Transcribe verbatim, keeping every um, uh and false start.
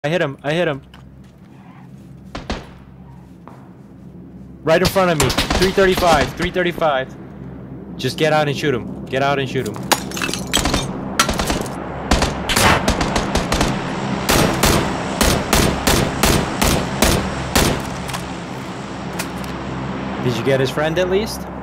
I hit him. I hit him. Right in front of me. three thirty-five. three thirty-five. Just get out and shoot him. Get out and shoot him. Did you get his friend at least?